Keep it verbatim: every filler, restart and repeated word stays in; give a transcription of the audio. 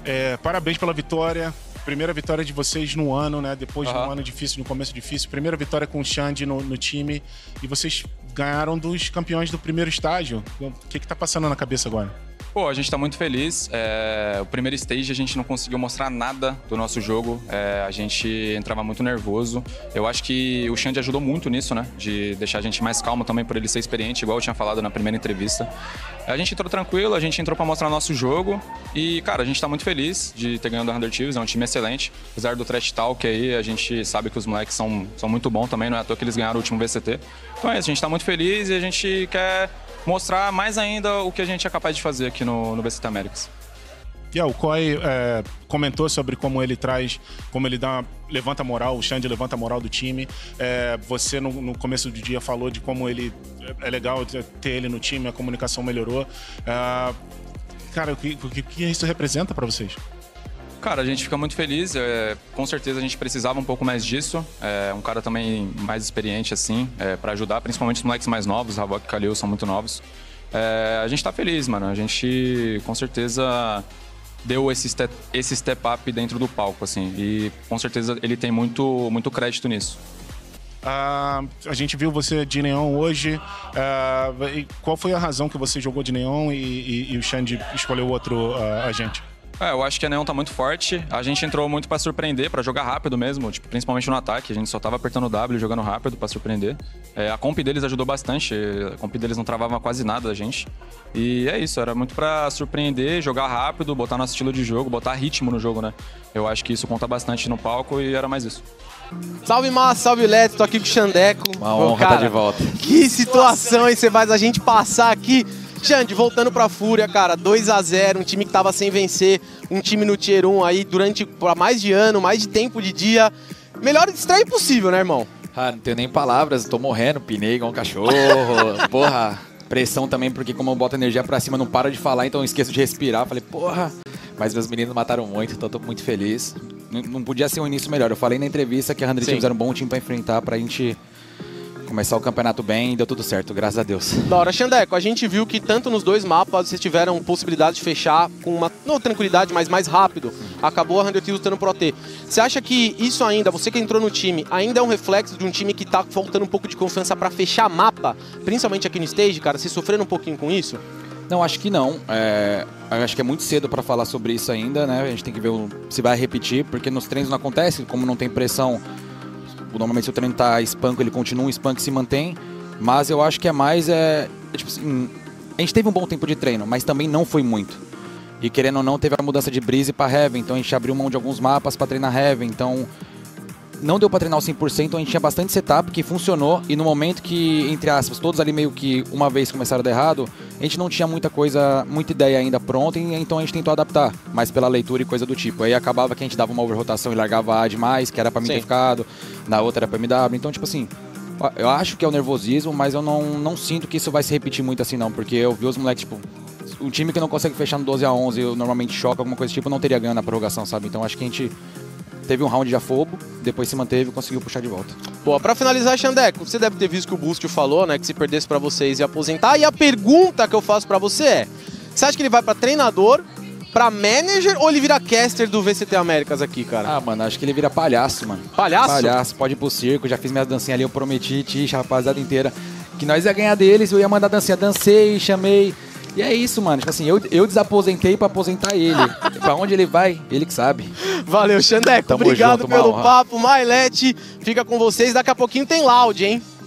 é, parabéns pela vitória. Primeira vitória de vocês no ano, né? Depois uhum. de um ano difícil, no começo difícil. Primeira vitória com o Xande no, no time. E vocês ganharam dos campeões do primeiro estágio. O que que tá passando na cabeça agora? Pô, a gente tá muito feliz. É, o primeiro stage a gente não conseguiu mostrar nada do nosso jogo. É, a gente entrava muito nervoso. Eu acho que o Xande ajudou muito nisso, né? De deixar a gente mais calmo também por ele ser experiente, igual eu tinha falado na primeira entrevista. A gente entrou tranquilo, a gente entrou pra mostrar nosso jogo. E, cara, a gente tá muito feliz de ter ganhado o Hundred Thieves. É um time excelente. Apesar do trash talk aí, a gente sabe que os moleques são, são muito bons também. Não é à toa que eles ganharam o último V C T. Então é isso, a gente tá muito feliz e a gente quer mostrar mais ainda o que a gente é capaz de fazer aqui no, no V C T Américas. Yeah, o Coy é, comentou sobre como ele traz, como ele dá, levanta a moral, o Xande levanta a moral do time. É, você, no, no começo do dia, falou de como ele é legal ter ele no time, a comunicação melhorou. É, cara, o que, o que isso representa para vocês? Cara, a gente fica muito feliz, é, com certeza a gente precisava um pouco mais disso, é, um cara também mais experiente assim, é, para ajudar, principalmente os moleques mais novos, Havok e Kalil são muito novos. É, a gente tá feliz, mano, a gente com certeza deu esse step, esse step up dentro do palco, assim, e com certeza ele tem muito, muito crédito nisso. Uh, a gente viu você de neon hoje, uh, qual foi a razão que você jogou de neon e, e, e o Xande escolheu outro uh, agente? É, eu acho que a Neon tá muito forte. A gente entrou muito pra surpreender, pra jogar rápido mesmo, tipo, principalmente no ataque. A gente só tava apertando o W, jogando rápido pra surpreender. É, a comp deles ajudou bastante, a comp deles não travava quase nada da gente. E é isso, era muito pra surpreender, jogar rápido, botar nosso estilo de jogo, botar ritmo no jogo, né? Eu acho que isso conta bastante no palco e era mais isso. Salve Massa, salve Leto, tô aqui com o Xandeco. Uma honra estar de volta. Que situação aí você faz a gente passar aqui. Xande, voltando pra Fúria, cara, dois a zero, um time que tava sem vencer, um time no Tier um aí durante pra mais de ano, mais de tempo de dia. Melhor estreia possível, né, irmão? Ah, não tenho nem palavras, tô morrendo, pinei igual um cachorro, porra. Pressão também, porque como eu boto energia pra cima, não paro de falar, então eu esqueço de respirar. Falei, porra, mas meus meninos mataram muito, então tô muito feliz. Não, não podia ser um início melhor. Eu falei na entrevista que a Hundred Thieves era um bom time pra enfrentar, pra gente começar o campeonato bem e deu tudo certo, graças a Deus. Da hora, Xandeco, a gente viu que tanto nos dois mapas vocês tiveram possibilidade de fechar com uma, não tranquilidade, mas mais rápido. Acabou a Hundred Thieves tendo Pro T. Você acha que isso ainda, você que entrou no time, ainda é um reflexo de um time que tá faltando um pouco de confiança pra fechar mapa? Principalmente aqui no stage, cara, vocês sofreram um pouquinho com isso? Não, acho que não. É, acho que é muito cedo pra falar sobre isso ainda, né? A gente tem que ver se vai repetir, porque nos treinos não acontece, como não tem pressão. Normalmente se o treino tá espanco, ele continua, um espanco se mantém. Mas eu acho que é mais, é, é tipo assim, a gente teve um bom tempo de treino, mas também não foi muito. E querendo ou não, teve a mudança de Breeze para Heaven, então a gente abriu mão de alguns mapas para treinar Heaven, então não deu para treinar o cem por cento, a gente tinha bastante setup que funcionou, e no momento que, entre aspas, todos ali meio que uma vez começaram a dar errado, a gente não tinha muita coisa, muita ideia ainda pronta, e então a gente tentou adaptar, mas pela leitura e coisa do tipo. Aí acabava que a gente dava uma overrotação e largava A demais, que era para mim ter ficado, na outra era para M W, então tipo assim, eu acho que é o nervosismo, mas eu não, não sinto que isso vai se repetir muito assim não, porque eu vi os moleques, tipo, um time que não consegue fechar no doze a onze, eu normalmente choca, alguma coisa do tipo, não teria ganho na prorrogação, sabe? Então acho que a gente teve um round de afobo, depois se manteve e conseguiu puxar de volta. Boa, pra finalizar, Xandeco, você deve ter visto que o Bústio falou, né, que se perdesse pra vocês ia aposentar, e a pergunta que eu faço pra você é, você acha que ele vai pra treinador, pra manager, ou ele vira caster do V C T Américas aqui, cara? Ah, mano, acho que ele vira palhaço, mano. Palhaço? Palhaço, pode ir pro circo, já fiz minhas dancinhas ali, eu prometi, tixa, a rapaziada inteira, que nós ia ganhar deles, eu ia mandar dancinha, dancei, chamei. E é isso, mano. Tipo assim, eu, eu desaposentei pra aposentar ele. Pra onde ele vai, ele que sabe. Valeu, Xandeco. Obrigado junto, pelo papo. Mailete, fica com vocês. Daqui a pouquinho tem Loud, hein?